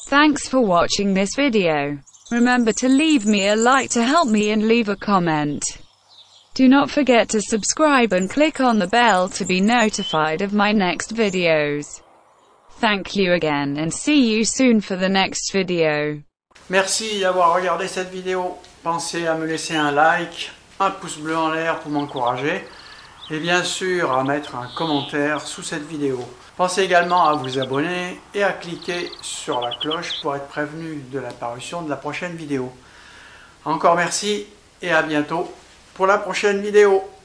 Thanks for watching this video. Remember to leave me a like to help me and leave a comment. Do not forget to subscribe and click on the bell to be notified of my next videos. Thank you again and see you soon for the next video. Merci d'avoir regardé cette vidéo. Pensez à me laisser un like, un pouce bleu en l'air pour m'encourager et bien sûr à mettre un commentaire sous cette vidéo. Pensez également à vous abonner et à cliquer sur la cloche pour être prévenu de l'apparition de la prochaine vidéo. Encore merci et à bientôt pour la prochaine vidéo.